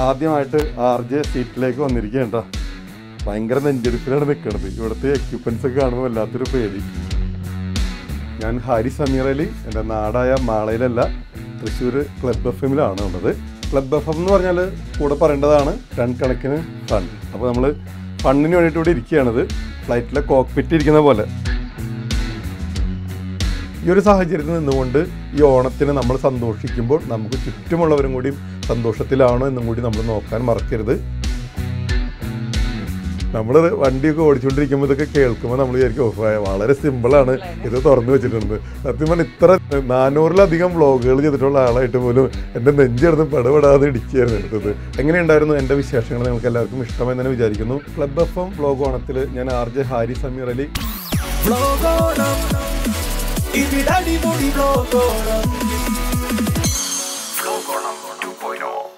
ആദ്യമായിട്ട് RJ സീറ്റിലേക്ക് വന്നിരിക്കുകയാണ് കേട്ടോ. ഭയങ്കര നെഞ്ചെടുപ്പിലാണ് നിൽക്കുന്നത്. ഇവിടുത്തെ എക്യുപ്മെൻറ്റ്സ് ഒക്കെ കാണുമ്പോൾ വല്ലാത്തൊരു പേടി. ഞാൻ ഹാരിസ് അമീർ അലി, എൻ്റെ നാടായ മാളയിലല്ല, തൃശ്ശൂർ ക്ലബ് FM-ലാണ് ഉള്ളത്. ക്ലബ് FM എന്ന് പറഞ്ഞാൽ കൂടെ പറയേണ്ടതാണ് ടൺ കണക്കിന് ഫൺ. അപ്പോൾ നമ്മൾ ഫണ്ണിന് വേണ്ടിയിട്ട് ഇവിടെ ഇരിക്കുകയാണത്, ഫ്ലൈറ്റിലെ കോക്പിറ്റ് ഇരിക്കുന്ന പോലെ. ഈ ഒരു സാഹചര്യത്തിൽ നിന്നുകൊണ്ട് ഈ ഓണത്തിന് നമ്മൾ സന്തോഷിക്കുമ്പോൾ നമുക്ക് ചുറ്റുമുള്ളവരും കൂടി സന്തോഷത്തിലാണോ എന്നും കൂടി നമ്മൾ നോക്കാൻ മറക്കരുത്. നമ്മൾ വണ്ടിയൊക്കെ ഓടിച്ചുകൊണ്ടിരിക്കുമ്പോൾ ഇതൊക്കെ കേൾക്കുമ്പോൾ നമ്മൾ വിചാരിക്കും വളരെ സിമ്പിളാണ്, ഇത് തുറന്നു വെച്ചിട്ടുണ്ട്. സത്യം പറഞ്ഞാൽ ഇത്ര 400-ലധികം വ്ളോഗുകൾ ചെയ്തിട്ടുള്ള ആളായിട്ട് പോലും എൻ്റെ നെഞ്ചെടുത്ത് പെടപെടാതെ ഇടിക്കുകയായിരുന്നു എടുത്തത്. എങ്ങനെയുണ്ടായിരുന്നു എൻ്റെ വിശേഷങ്ങൾ? നിങ്ങൾക്ക് എല്ലാവർക്കും ഇഷ്ടമായി തന്നെ വിചാരിക്കുന്നു. ക്ലബ് FM വ്ളോഗ് ഓണത്തിൽ ഞാൻ RJ Haris Ameer Ali. If you daddy booty blow, go on. 2.0